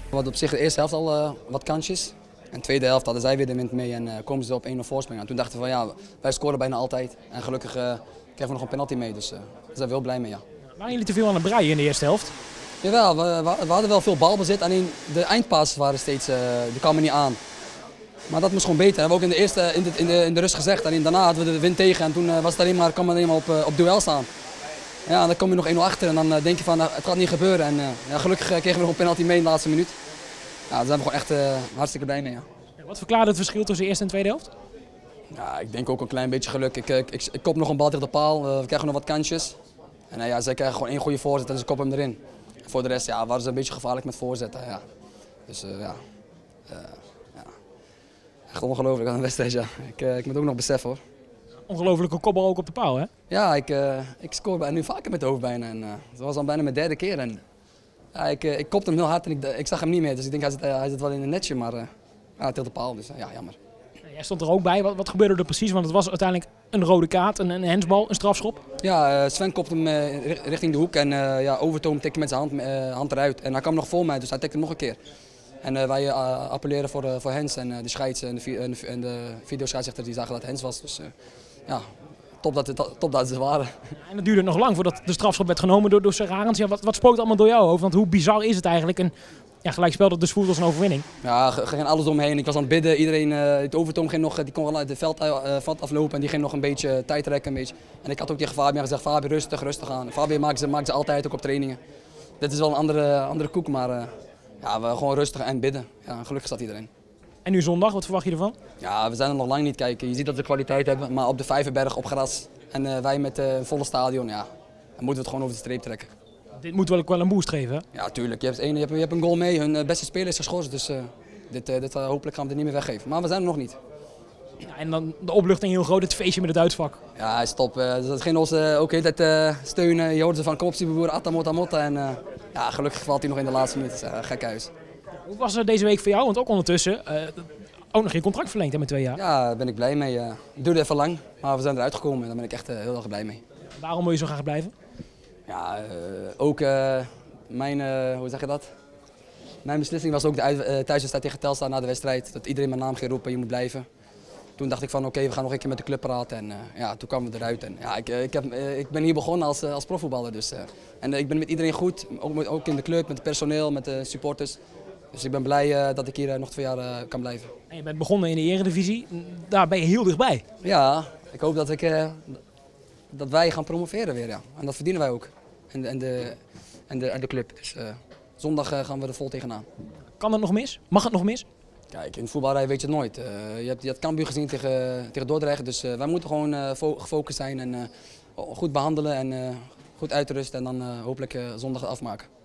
We hadden op zich de eerste helft al wat kansjes. En de tweede helft hadden zij weer de wind mee en komen ze op 1-0 voorsprong. En toen dachten we van ja, wij scoren bijna altijd. En gelukkig krijgen we nog een penalty mee, dus daar zijn we heel blij mee. Ja. Waren jullie te veel aan het breien in de eerste helft? Jawel, we hadden wel veel balbezit, alleen de eindpasses waren steeds, die kwamen niet aan. Maar dat moest gewoon beter. Dat hebben we ook in de rust gezegd. Alleen daarna hadden we de wind tegen en toen was het kwam het alleen maar op duel staan. Ja, en dan kom je nog 1-0 achter en dan denk je van het gaat niet gebeuren. En ja, gelukkig kregen we nog een penalty mee in de laatste minuut. Ja, daar zijn we gewoon echt hartstikke blij mee. Ja. Wat verklaarde het verschil tussen de eerste en tweede helft? Ja, ik denk ook een klein beetje geluk. Ik kop nog een bal tegen de paal, we krijgen nog wat kansjes. En ja, zij krijgen gewoon één goede voorzet en ze koppen hem erin. En voor de rest ja, waren ze een beetje gevaarlijk met voorzetten. Ja. Dus ja. Echt ongelooflijk aan de wedstrijd. Ja. Ik moet ook nog beseffen hoor. Ongelofelijke kopbal ook op de paal, hè? Ja, ik scoor nu vaker met de hoofd bijna. En, dat was dan bijna mijn derde keer. En, ja, ik kopte hem heel hard en ik zag hem niet meer. Dus ik denk hij zit wel in een netje, maar ja, tegen de paal. Dus ja, jammer. Jij stond er ook bij. Wat gebeurde er precies? Want het was uiteindelijk een rode kaart, een handsbal, een strafschop. Ja, Sven kopte hem richting de hoek en ja, Overtoom tikte met zijn hand eruit. En hij kwam nog voor mij, dus hij tikte hem nog een keer. En wij appelleren voor Hens en de scheids en de videoscheidsrechter die zagen dat het Hens was. Dus ja, top dat ze waren. En het duurde nog lang voordat de strafschop werd genomen door Sir Arends. Ja, wat spookt allemaal door jouw hoofd? Want hoe bizar is het eigenlijk? En ja, gelijkspel dat dus voelt als een overwinning. Ja, er ging alles omheen. Ik was aan het bidden. Iedereen, het Overtoom ging nog, die kon wel uit het veld aflopen en die ging nog een beetje tijd rekken. Een beetje. En ik had ook tegen Fabian gezegd, Fabian rustig aan. Fabian maakt ze altijd ook op trainingen. Dit is wel een andere koek, maar ja, we gewoon rustig en bidden. Ja, gelukkig staat iedereen. En nu zondag, wat verwacht je ervan? Ja, we zijn er nog lang niet kijken. Je ziet dat we kwaliteit hebben, maar op de Vijverberg op gras en wij met een volle stadion, ja, dan moeten we het gewoon over de streep trekken. Dit moet wel ook wel een boost geven, hè? Ja, tuurlijk. Je hebt een goal mee. Hun beste speler is geschorst, dus hopelijk gaan we dit niet meer weggeven. Maar we zijn er nog niet. Ja, en dan de opluchting heel groot, het feestje met het uitvak. Ja, hij is top. Dus dat ging ons ook de hele tijd steunen. Je hoorde van kom op, broer, Atta. En ja, gelukkig valt hij nog in de laatste minuut. Gek huis. Hoe was het deze week voor jou? Want ook ondertussen ook nog geen contract verlengd hè, met 2 jaar. Ja, daar ben ik blij mee. Het duurde even lang, maar we zijn eruit gekomen en daar ben ik echt heel erg blij mee. Waarom wil je zo graag blijven? Ja, ook mijn, hoe zeg je dat? Mijn beslissing was ook de thuiswedstrijd tegen Telstar na de wedstrijd. Dat iedereen mijn naam ging roepen, je moet blijven. Toen dacht ik van oké, we gaan nog een keer met de club praten en ja, toen kwamen we eruit. En, ja, ik ben hier begonnen als profvoetballer dus. En ik ben met iedereen goed, ook in de club, met het personeel, met de supporters. Dus ik ben blij dat ik hier nog 2 jaar kan blijven. En je bent begonnen in de Eredivisie, daar ben je heel dichtbij. Ja, ik hoop dat wij gaan promoveren weer, ja. En dat verdienen wij ook. En de club. Dus zondag gaan we er vol tegenaan. Kan het nog mis? Mag het nog mis? Kijk, in voetbalrij weet je het nooit. Je had Cambuur gezien tegen Dordrecht, dus wij moeten gewoon gefocust zijn en goed behandelen en goed uitrusten en dan hopelijk zondag afmaken.